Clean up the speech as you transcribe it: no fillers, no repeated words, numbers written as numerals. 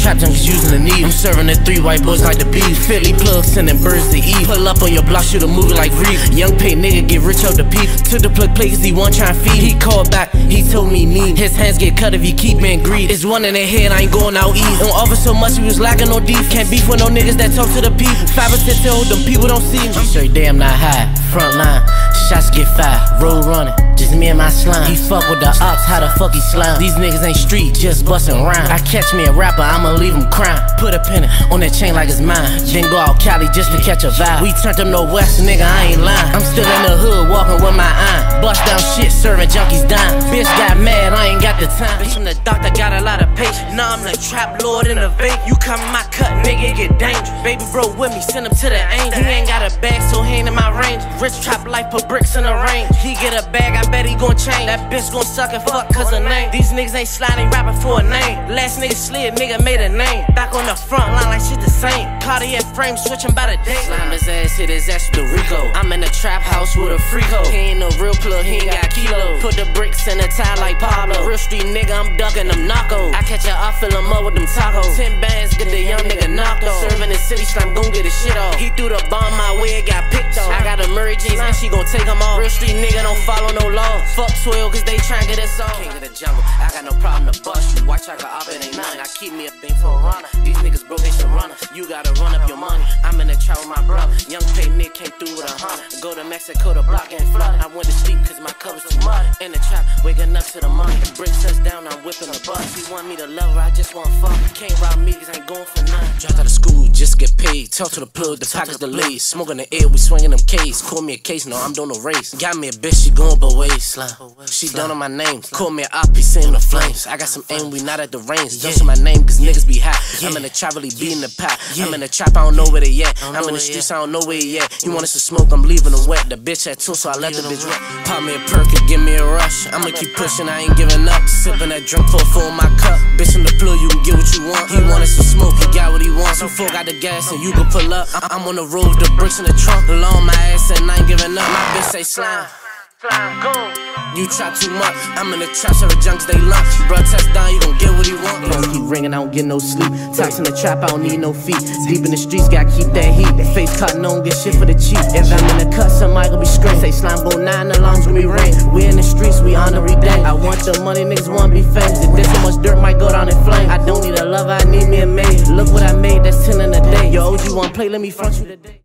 trap junkies using the knee. I'm serving the 3 white boys like the beef. Philly plug sending birds to eat. Pull up on your block, shoot a movie like Reef. Young paid nigga get rich off the peep. Took the plug play cause he want tryna feed. He called back, he told me need. His hands get cut if he keep man greed. It's one in the head, I ain't going out easy. Don't offer so much, he was lacking no deep. Can't beef with no niggas that talk to the people. 5 or 10 till them people don't see me. I'm straight damn not high, front line. Shots get fired, road running. Just me and my slime. He fuck with the ops, how the fuck he slime? These niggas ain't street, just bustin' rhyme. I catch me a rapper, I'ma leave him crying. Put a pin on that chain like it's mine. Then go out Cali just to catch a vibe. We turned up no west, nigga, I ain't lying. I'm still in the hood, walking with my eye. Bust down shit, serving junkies dime. Bitch got mad, I ain't got the time. Bitch, I'm the doctor, got a lot of patience. Nah, I'm the trap lord in the vape. You come in my cut, nigga, it get dangerous. Baby bro with me, send him to the angel. He ain't got a bag, so he ain't in my range. Rich trap life, put bricks in the range. He get a bag, I bet he gon' change. That bitch gon' suck and fuck cause her name. These niggas ain't sliding, rapping for a name. Last nigga slid, nigga made a name. Back on the front line like shit the same. Cartier frame switching by the day. Slime his ass, hit his ass with the Rico. I'm in the trap house with a freak hoe. He ain't no real plug, he ain't got kilos. Put the bricks in the tie like Pablo. Real street nigga, I'm ducking them knockos. I catch her, I fill him up with them tacos. 10 bands, get the young nigga knocked off. Serving the city, slime gon' get his shit off. He threw the bomb my way, it got picked off. I got a Murray jeans and she gon' take them off. Real street nigga don't follow no laws. Fuck 12 cause they tryna get us off. King of the jungle, I got no problem to bust you. Watch like a op, it ain't nothing. I keep me a thing for a runner. These niggas broke, they should run us. You gotta run up your money. I'm in the trap with my brother. Young pay Nick came through with 100. Go to Mexico, the block ain't flooded. I went to sleep cause my cup was too muddy. In the trap, waking up to the money. Bricks touch down, I'm whipping the bus. He want me to love her, I just want fuck. Can't rob me cause I ain't going for nothing. Dropped out of school, just get paid. Talk to the plug, the pockets delayed. Smoking the air, we swinging them K's. Call me a case, no, I'm doing no race. Got me a bitch, she going both ways. Slime. She done on my name. Call me an op, he seeing the flames. I got some aim, we not at the range. Don't say my name cause niggas be hot. I'm in the trap, really beating the pot. I'm in the trap, I don't know where they at. I'm in the streets, I don't know where he at. He want us to smoke, I'm leaving him wet. The bitch had two, so I let the bitch wet. Pop me a perk and give me a rush. I'ma keep pushing, I ain't giving up. Sipping that drink full in my cup. Bitch in the plug, you can get what you want. He want us to smoke, he got what he wants. So fuck got the gas and you can pull up. I'm on the road with the bricks in the trunk. Along my ass and I ain't giving up. My bitch say slime. You trap too much, I'm in the trap, serving junks, they lunch. Bruh, test down, you gon' get what he want. Phone keep ringing, I don't get no sleep. Tops in the trap, I don't need no feet. Deep in the streets, gotta keep that heat. Face cut, no one get shit for the cheap. If I'm in the cut, somebody gon' be screaming. Say slime bowl 9, alarms when we ring. We in the streets, we on every day. I want the money, niggas wanna be famous. If there's so much dirt, might go down in flames. I don't need a lover, I need me a maid. Look what I made, that's 10 in a day. Yo, OG wanna play, let me front you today.